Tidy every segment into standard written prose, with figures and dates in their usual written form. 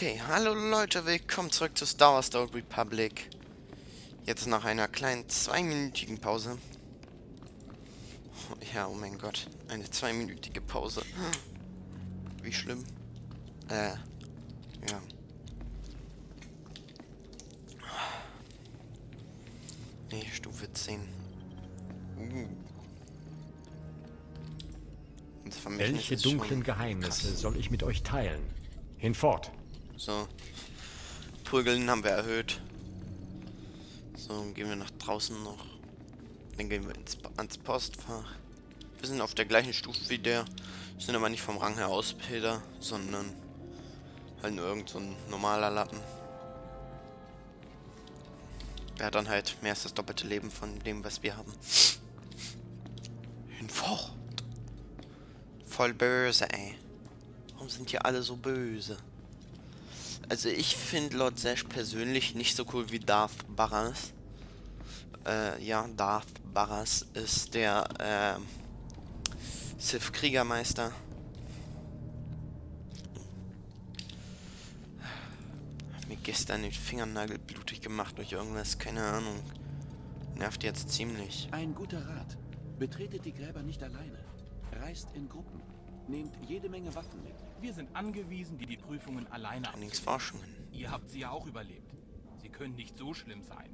Okay, hallo Leute, willkommen zurück zu Star Wars: The Old Republic. Jetzt nach einer kleinen zweiminütigen Pause. Ja, oh mein Gott, eine zweiminütige Pause. Wie schlimm. Ja. Nee, Stufe 10. Das Vermächtnis Welche ist dunklen schon Geheimnisse krass. soll ich mit euch teilen? Hinfort. So. Prügeln haben wir erhöht. So, gehen wir nach draußen noch. Dann gehen wir ans Postfach. Wir sind auf der gleichen Stufe wie der. Sind aber nicht vom Rang her Ausbilder, sondern halt nur irgend so ein normaler Lappen. Der hat dann halt mehr als das doppelte Leben von dem, was wir haben. Hinfort. Voll böse, ey. Warum sind hier alle so böse? Also ich finde Lord Sesh persönlich nicht so cool wie Darth Barras. Ja, Darth Barras ist der Sith-Kriegermeister. Hab mir gestern den Fingernagel blutig gemacht durch irgendwas, keine Ahnung. Nervt jetzt ziemlich. Ein guter Rat. Betretet die Gräber nicht alleine. Reist in Gruppen. Nehmt jede Menge Waffen mit. Wir sind angewiesen, die Prüfungen alleine abzunehmen. Trainingsforschungen. Ihr habt sie ja auch überlebt. Sie können nicht so schlimm sein.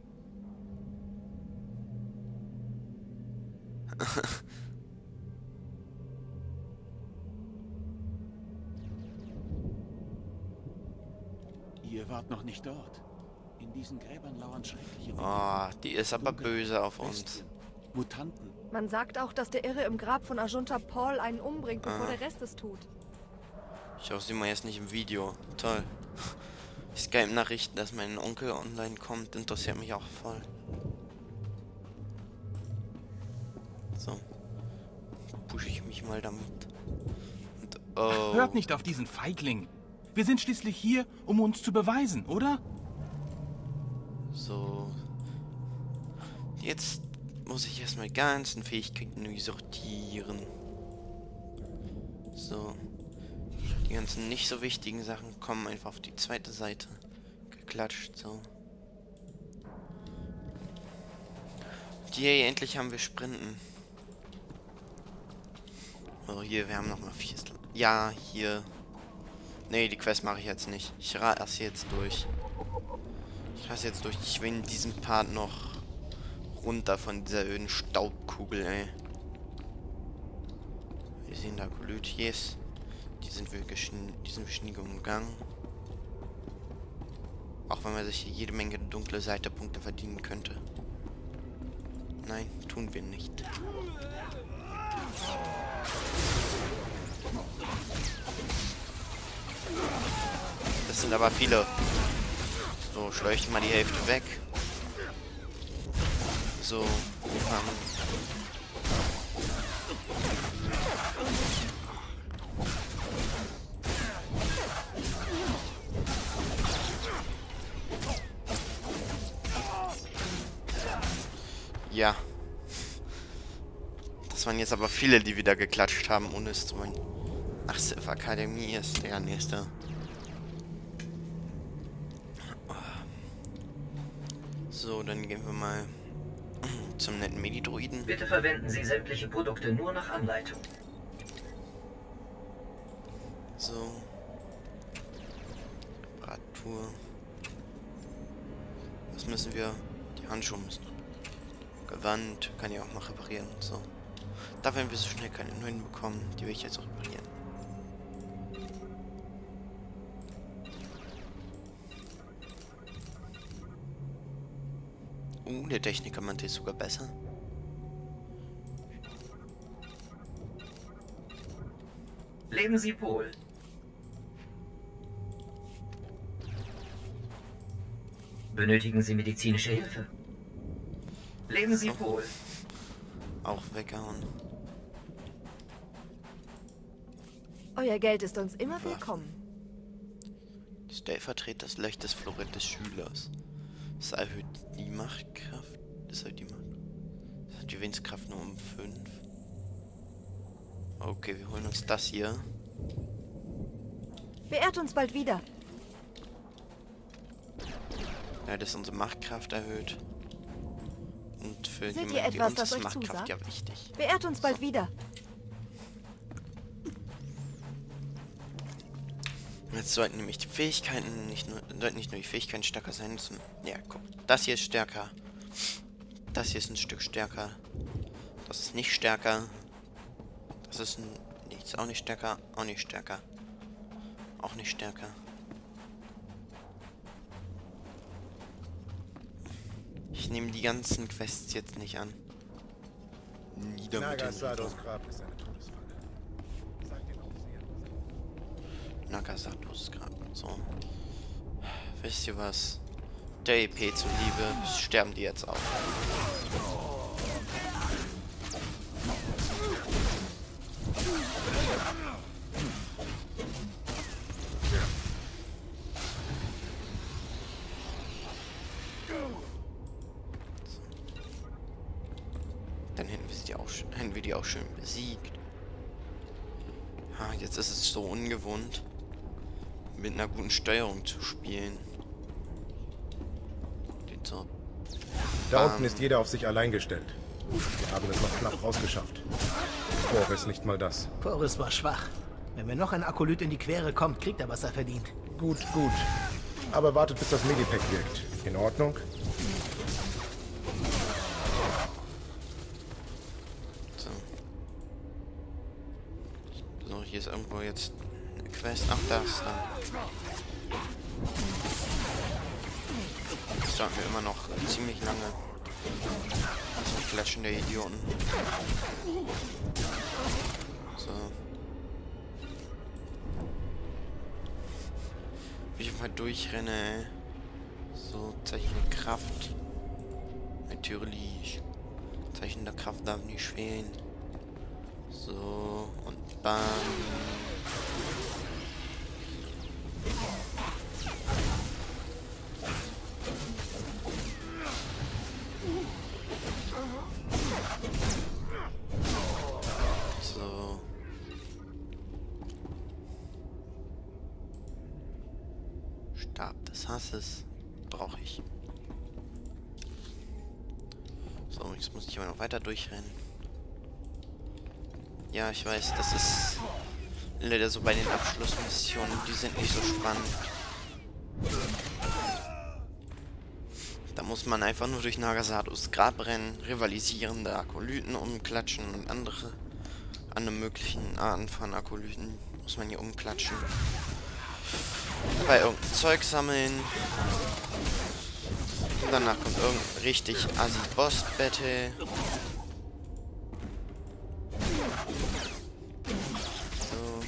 Ihr wart noch nicht dort. In diesen Gräbern lauern schreckliche Dinge. Oh, die ist aber böse auf uns. Bestien, Mutanten. Man sagt auch, dass der Irre im Grab von Ajunta Paul einen umbringt, bevor der Rest es tut. Ich hoffe, sehen wir jetzt nicht im Video. Toll. Die Skype-Nachrichten, dass mein Onkel online kommt, interessiert mich auch voll. So. Pushe ich mich mal damit. Und, oh. Hört nicht auf diesen Feigling. Wir sind schließlich hier, um uns zu beweisen, oder? So. Jetzt muss ich erstmal ganzen Fähigkeiten neu sortieren. So. Die ganzen nicht so wichtigen Sachen kommen einfach auf die zweite Seite. Geklatscht, so. Yay, endlich haben wir Sprinten. Oh, hier, wir haben nochmal 4. Ja, hier. Nee, die Quest mache ich jetzt nicht. Ich rasse jetzt durch. Ich will in diesem Part noch runter von dieser öden Staubkugel, ey. Wir sehen da Kolötjes. Die sind wir nie umgangen. Auch wenn man sich hier jede Menge dunkle Seitepunkte verdienen könnte. Nein, tun wir nicht. Das sind aber viele. So, schleucht mal die Hälfte weg. So, ja. Das waren jetzt aber viele, die wieder geklatscht haben, ohne es zu wollen. Ach, Sith Akademie ist der nächste. So, dann gehen wir mal zum netten Medidroiden. Bitte verwenden Sie sämtliche Produkte nur nach Anleitung. So. Reparatur. Was müssen wir? Die Handschuhe müssen. Gewand kann ich auch mal reparieren und so. Da werden wir so schnell keine neuen bekommen. Die will ich jetzt auch reparieren. Der Technikermantel ist sogar besser. Leben Sie wohl. Benötigen Sie medizinische Hilfe? Leben Sie wohl. Auch weggehauen. Euer Geld ist uns immer willkommen. Stellvertreter das Licht des Florett des Schülers. Das erhöht die Machtkraft. Das erhöht die Macht. Das hat die Willenskraft nur um 5. Okay, wir holen uns das hier. Beehrt uns bald wieder. Ja, das ist unsere Machtkraft erhöht. Und für Seht ihr jemanden wie etwas, uns das ist euch Machtkraft zusagt? ja wichtig. Beehrt uns bald wieder. Jetzt sollten nämlich die Fähigkeiten sollten nicht nur die Fähigkeiten stärker sein. Ja, guck, das hier ist stärker. Das hier ist ein Stück stärker. Das ist nicht stärker. Das ist ein... Nee, ist auch nicht stärker. Auch nicht stärker. Auch nicht stärker. Ich nehme die ganzen Quests jetzt nicht an. Nieder mit den Nagasatos Grab ist eine Todesfalle. Sag den Aufsehern. Nagasatos Grab. So. Wisst ihr was? Der EP zuliebe sterben die jetzt auch. Dann hätten wir die auch schön besiegt. Jetzt ist es so ungewohnt, mit einer guten Steuerung zu spielen. So. Da unten ist jeder auf sich allein gestellt. Wir haben es noch knapp rausgeschafft. Boris nicht mal das. Boris war schwach. Wenn mir noch ein Akolyt in die Quere kommt, kriegt er, was er verdient. Gut, gut. Aber wartet, bis das Medipack wirkt. In Ordnung? So. So, hier ist irgendwo jetzt eine Quest. Ach, da ist da. Das dauert mir immer noch ziemlich lange. Das Klatschen der Idioten. So. Wie ich mal durchrenne, ey. So, Zeichen der Kraft. Natürlich. Zeichen der Kraft darf nicht fehlen. So, und bam. So. Stab des Hasses brauche ich. So, jetzt muss ich aber noch weiter durchrennen. Ja, ich weiß, das ist leider so bei den Abschlussmissionen, die sind nicht so spannend. Da muss man einfach nur durch Nagasatos Grab rennen, rivalisierende Akolyten umklatschen und andere möglichen Arten von Akolyten muss man hier umklatschen. Dabei irgendein Zeug sammeln. Und danach kommt irgendein richtig assi Boss-Battle. So.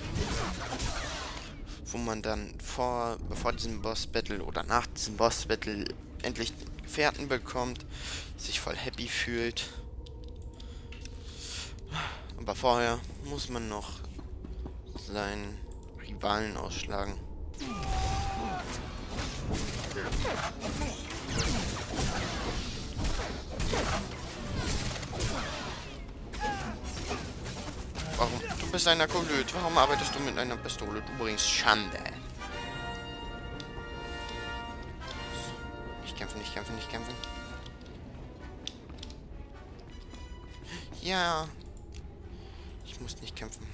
Wo man dann bevor diesem Boss-Battle oder nach diesem Boss-Battle endlich Gefährten bekommt, sich voll happy fühlt. Aber vorher muss man noch seinen Rivalen ausschlagen. Warum? Du bist ein Akolyt. Warum arbeitest du mit einer Pistole? Du bringst Schande. Nicht kämpfen, nicht kämpfen, nicht kämpfen. Ja. Ich muss nicht kämpfen.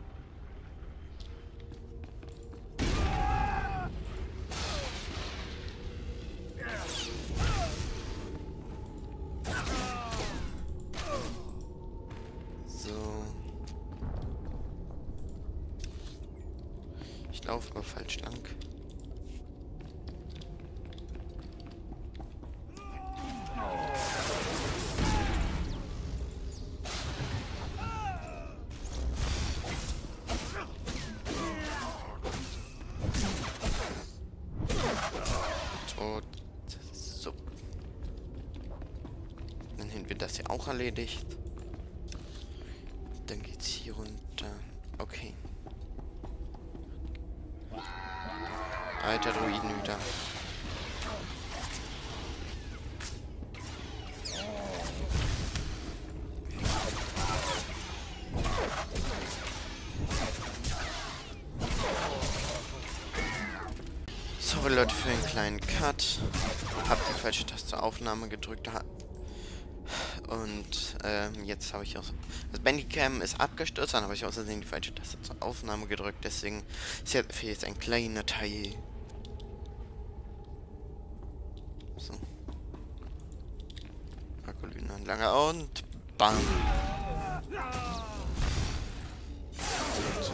So. Ich laufe aber falsch lang. So. Dann hätten wir das ja auch erledigt. Dann geht's hier runter. Okay. Alter Druidenhüter. So, Sorry Leute für einen kleinen Cut. Hab die falsche Taste Aufnahme gedrückt. Und jetzt habe ich auch... Das Bandicam ist abgestürzt, dann habe ich außerdem die falsche Taste zur Aufnahme gedrückt. Deswegen fehlt jetzt ein kleiner Teil. So. Akolytenanlage und bam. So.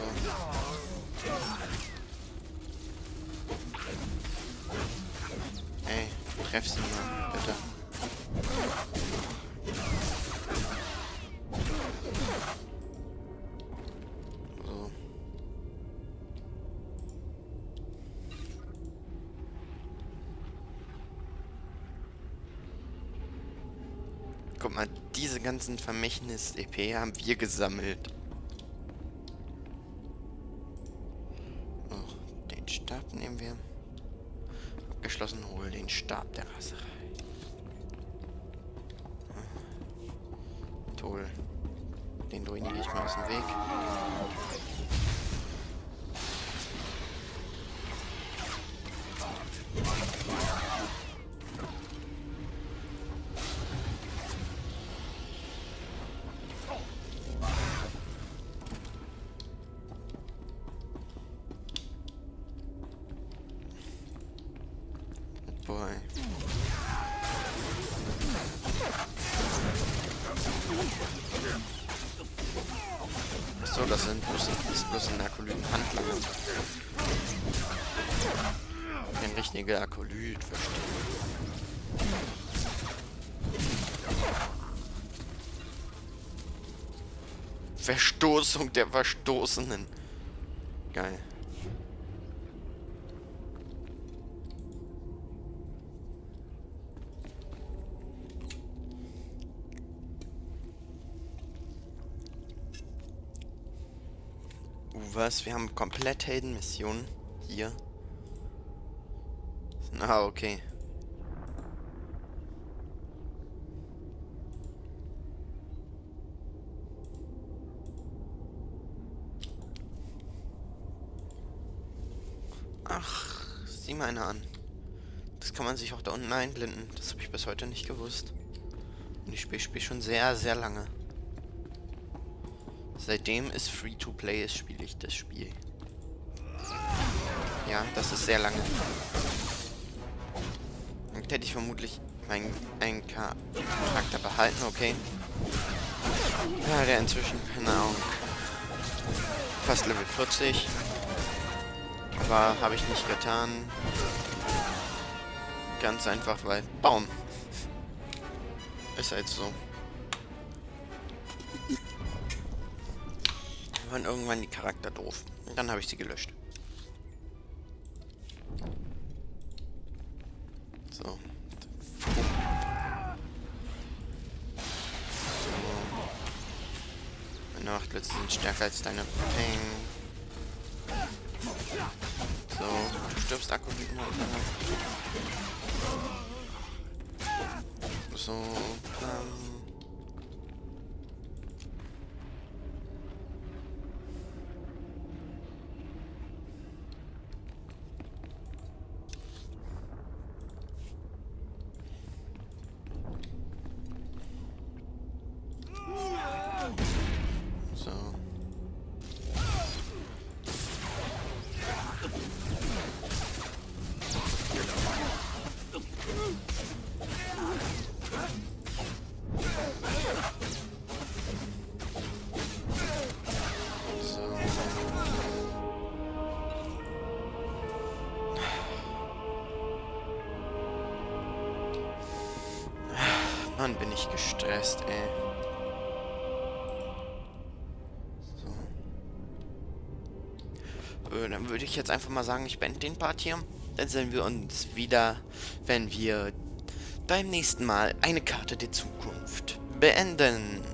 Ey, treff sie mal, bitte. So. Guck mal, diese ganzen Vermächtnis-EP haben wir gesammelt. So, den Stab nehmen wir. Abgeschlossen, hol den Stab der Raserei. Toll. Den Druiden gehe ich mal aus dem Weg. Boy. So, das ist bloß ein Akolyten-Handlanger. Ein richtiger Akolyt, verstehe. Verstoßung der Verstoßenen. Geil. Was? Wir haben komplett Heldenmission hier. Ah, okay. Ach, sieh mal einer an. Das kann man sich auch da unten einblenden. Das habe ich bis heute nicht gewusst. Und ich spiele schon sehr, sehr lange. Seitdem es Free-to-Play ist, spiele ich das Spiel. Ja, das ist sehr lange. Dann hätte ich vermutlich einen Charakter behalten, okay. Ja, der inzwischen, keine Ahnung, fast Level 40. Aber habe ich nicht getan. Ganz einfach, weil... Baum! Ist halt so. Waren irgendwann die Charakter doof. Und dann habe ich sie gelöscht. So. So. Meine Machtblitze sind stärker als deine Peng. So, du stirbst Akolyten. So, Mann, bin ich gestresst, ey. So. Dann würde ich jetzt einfach mal sagen, ich beende den Part hier. Dann sehen wir uns wieder, wenn wir beim nächsten Mal eine Karte der Zukunft beenden.